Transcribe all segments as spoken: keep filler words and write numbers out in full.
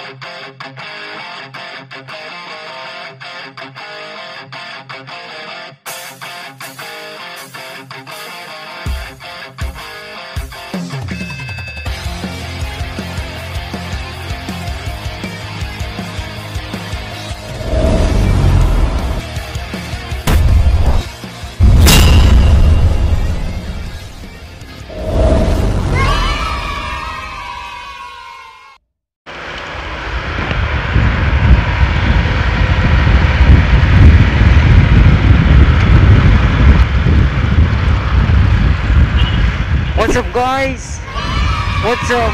What's up guys? What's up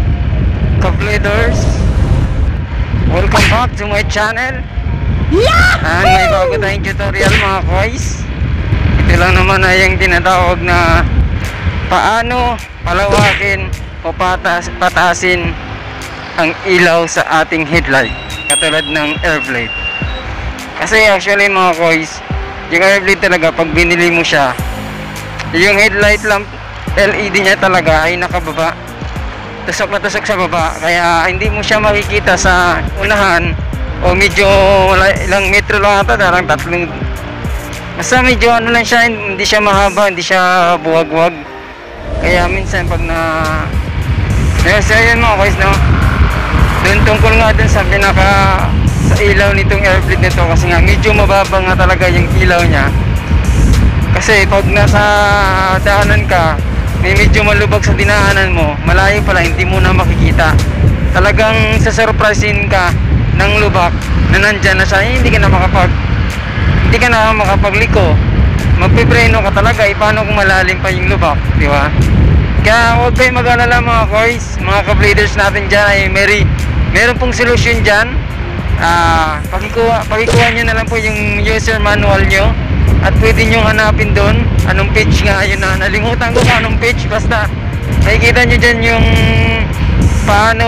Kabladers? Welcome back to my channel. Yeah! And may bago tayong tutorial mga guys. Ito lang naman ay yung tinatawag na paano palawakin o patas, patasin ang ilaw sa ating headlight, katulad ng air blade. Kasi actually mga guys, yung air blade talaga pag binili mo siya, yung headlight lamp L E D niya talaga ay nakababa, tusok na tusok sa baba, kaya hindi mo siya makikita sa unahan, o medyo ilang metro lang ata, darang tatlong, basta medyo ano lang siya, hindi siya mahaba, hindi siya buwag-wag. Kaya minsan pag na ayun, so yun mga guys, no, dun tungkol nga dun sa pinaka sa ilaw nitong air blade nito, kasi nga medyo mababa nga talaga yung ilaw niya. Kasi pag nasa daanan ka, may medyo malubag sa dinaanan mo, malayo pala, hindi mo na makikita. Talagang sasurprisein ka ng lubak na nandyan na siya, eh, hindi ka na makapag hindi ka na makapagliko, magpipreno ka talaga. Eh, paano kung malalim pa yung lubak, di ba? Kaya huwag kayong mag-alala mga guys, mga kabladers natin dyan, ay meri, meron pong solusyon dyan. Ah, pakikuha, pakikuha nyo na lang po yung user manual nyo, at pwede nyo hanapin doon anong page nga, ayun na, nalimutan ko kung anong page, basta makikita nyo dyan yung paano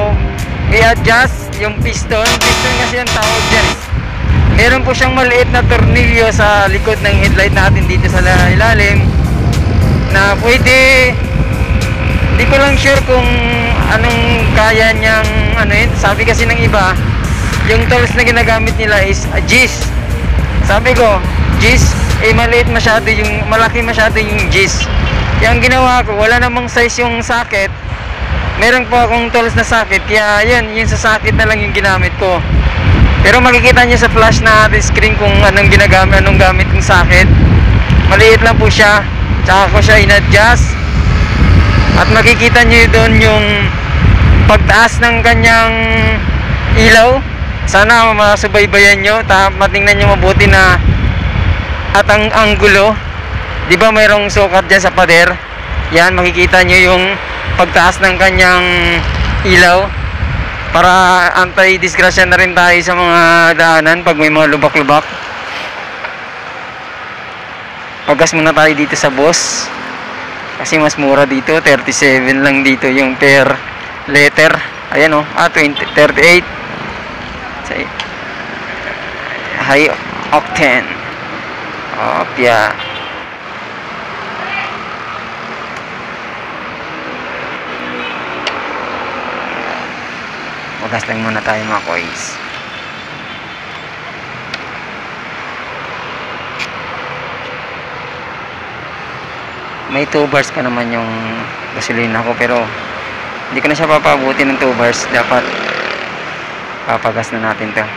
i-adjust yung piston. Piston kasi ang tawag dyan. Meron po siyang maliit na tornilyo sa likod ng headlight natin dito sa ilalim, na pwede, hindi ko lang sure kung anong kaya niyang ano yun. Sabi kasi ng iba, yung tools na ginagamit nila is a Gis. Sabi ko, Gis, eh maliit masyado yung, malaki masyado yung Gis. Yung ginawa ko, wala namang size yung socket. Meron po akong tools na socket, kaya yun, yung sa socket na lang yung ginamit ko. Pero makikita nyo sa flash na ating screen kung anong ginagamit, anong gamit yung socket. Maliit lang po siya, tsaka ko siya in-adjust. At makikita nyo doon yung pagtaas ng kanyang ilaw. Sana masubaybayan nyo, matingnan nyo mabuti na at ang anggulo, di ba mayroong sukat dyan sa pader, yan makikita nyo yung pagtaas ng kanyang ilaw, para anti-disgrasya na rin tayo sa mga daanan pag may mga lubak-lubak. Pagas muna tayo dito sa boss, kasi mas mura dito, thirty-seven lang dito yung per letter. Ayan o, oh, ah, twenty, thirty-eight high octane. Opya. Wagas lang muna tayo mga kois. May two bars pa naman yung gasolina ko, pero hindi ko na siya papabuti ng two bars. Dapat papagas na natin to.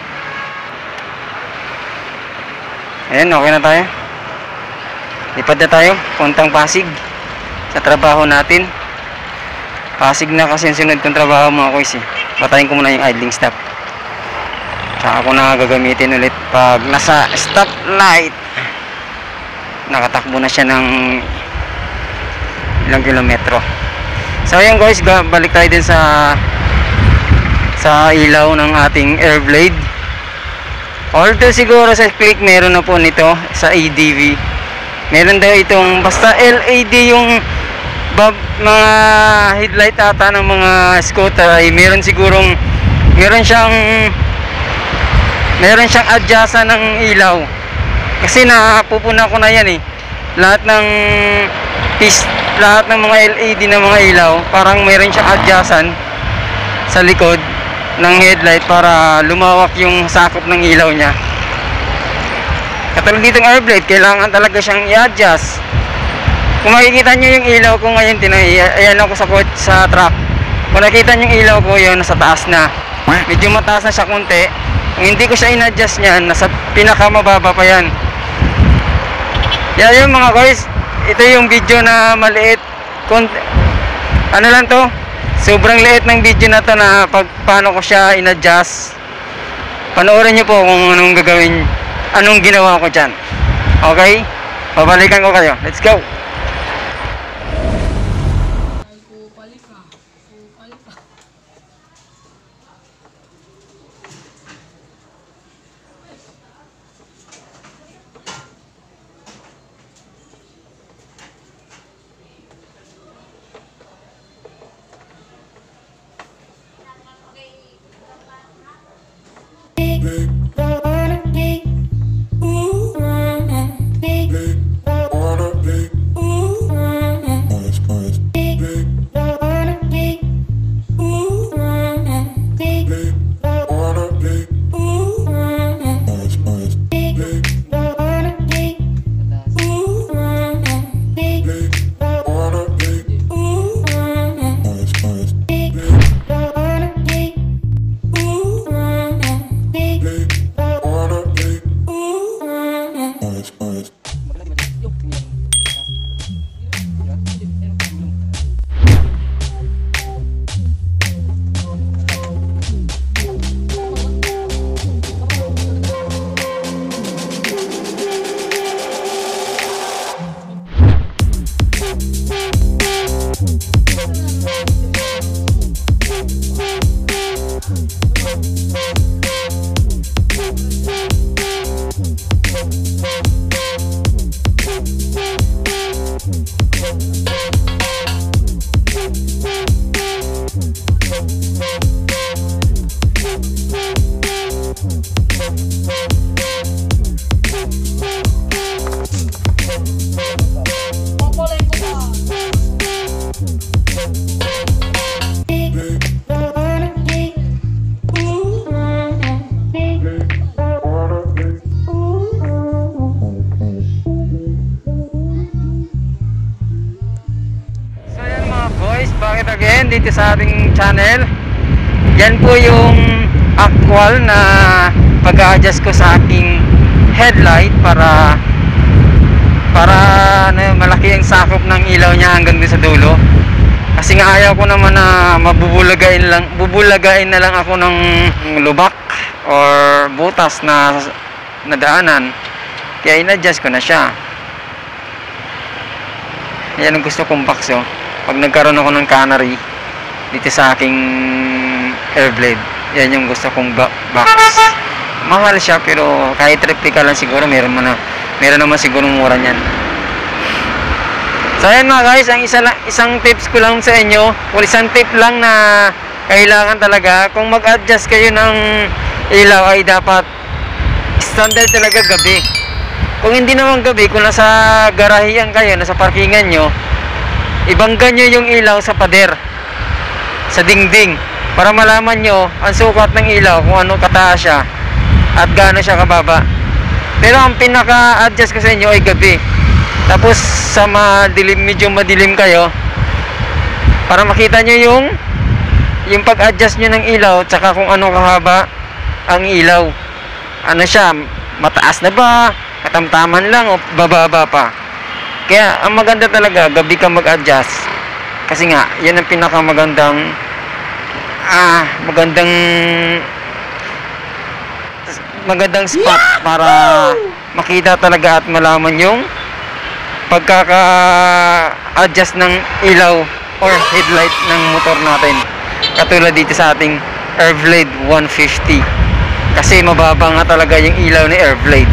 Ayan, okay na tayo. Lipad na tayo, puntang Pasig sa trabaho natin. Pasig na kasi yung sunod kong trabaho mga kois, eh. Patayin ko muna yung idling stop, tsaka ako na gagamitin ulit pag nasa stop light. Nakatakbo na siya ng ilang kilometro. So ayan guys, balik tayo din sa sa ilaw ng ating air blade. Although siguro sa click meron na po nito sa A D V, meron daw itong basta L E D yung bab, mga headlight ata ng mga scooter, ay meron sigurong meron siyang meron siyang adjustan ng ilaw. Kasi napupuna ko na yan eh, lahat ng pis, lahat ng mga L E D na mga ilaw, parang meron siyang adjustan sa likod ng headlight para lumawak yung sakop ng ilaw niya. Katulad ditong airblade, kailangan talaga siyang i-adjust. Kung makikita nyo yung ilaw ko ngayon, tinay, ayan ako sa, sa truck. Kung nakita nyo yung ilaw ko, yun, nasa taas na. Medyo mataas na siya konti. Kung hindi ko siya in-adjust niyan, nasa pinakamababa pa yan. Yan yung mga guys, ito yung video na maliit. Konti, ano lang to? Sobrang liit ng video na to na pag paano ko siya in-adjust. Panoorin nyo po kung anong gagawin, anong ginawa ko dyan. Okay? Babalikan ko kayo. Let's go! Dito sa ating channel, yan po yung actual na pag-a-adjust ko sa aking headlight para para ano, malaki ang sakop ng ilaw niya hanggang doon sa dulo. Kasi nga ayaw ko naman na mabubulagain lang, bubulagain na lang ako ng lubak or butas na nadaanan. Kaya in-adjust ko na siya. Yan ang gusto kong box, oh. Pag nagkaroon ako ng canary dito sa aking airblade, yan yung gusto kong box. Mahal siya pero kahit replica lang siguro meron man na, meron naman siguro mura niyan. So ayan mga guys, ang isa lang, isang tips ko lang sa inyo, o isang tip lang na kailangan talaga kung mag-adjust kayo ng ilaw ay dapat standard talaga gabi. Kung hindi naman gabi, kung nasa garahiyan kayo, nasa parkingan nyo, ibangga nyo yung ilaw sa pader, sa dingding, para malaman nyo ang sukat ng ilaw kung ano kataas siya at gaano siya kababa. Pero ang pinaka-adjust ko sa inyo ay gabi. Tapos sa madilim, medyo madilim kayo, para makita nyo yung yung pag-adjust nyo ng ilaw tsaka kung ano kahaba ang ilaw. Ano siya, mataas na ba, katamtaman lang o bababa pa. Kaya ang maganda talaga gabi ka mag-adjust. Kasi nga, yan ang pinakamagandang ah, magandang magandang spot para makita talaga at malaman yung pagkaka-adjust ng ilaw or headlight ng motor natin. Katulad dito sa ating Airblade one fifty. Kasi mababa nga talaga yung ilaw ni Airblade.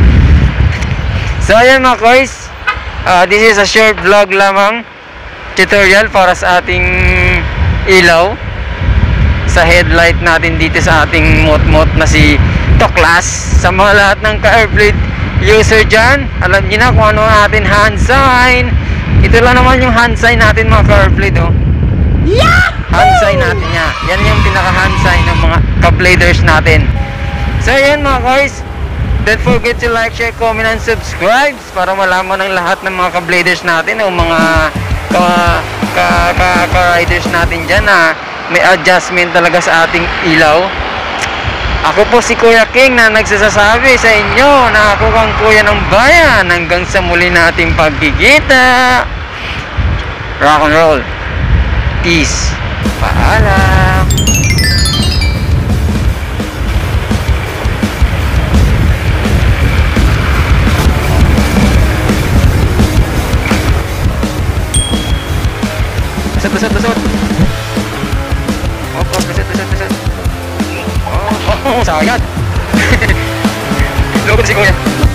So ayan mga guys, uh, this is a short vlog lamang, tutorial para sa ating ilaw sa headlight natin dito sa ating mot-mot na si Toklas. Sa mga lahat ng ka-Airblade user dyan, alam niyo na kung ano ang ating hand sign. Ito lang naman yung hand sign natin mga ka-Airblade, oh. Yeah! Hand sign natin niya. Yan yung pinaka hand sign ng mga ka-bladers natin. So yun mga guys, don't forget to like, share, comment, and subscribe para malaman ng lahat ng mga ka-bladers natin o mga ka, ka, ka, ka-riders natin dyan na may adjustment talaga sa ating ilaw. Ako po si Kuya King na nagsasasabi sa inyo na ako ang kuya ng bayan. Hanggang sa muli nating pagkikita. Rock and roll. Peace. Paalam. Tusot, tusot, tusot. Opo, tusot, tusot, tusot. Oh, oh, oh, sayang. Loko si Kuya.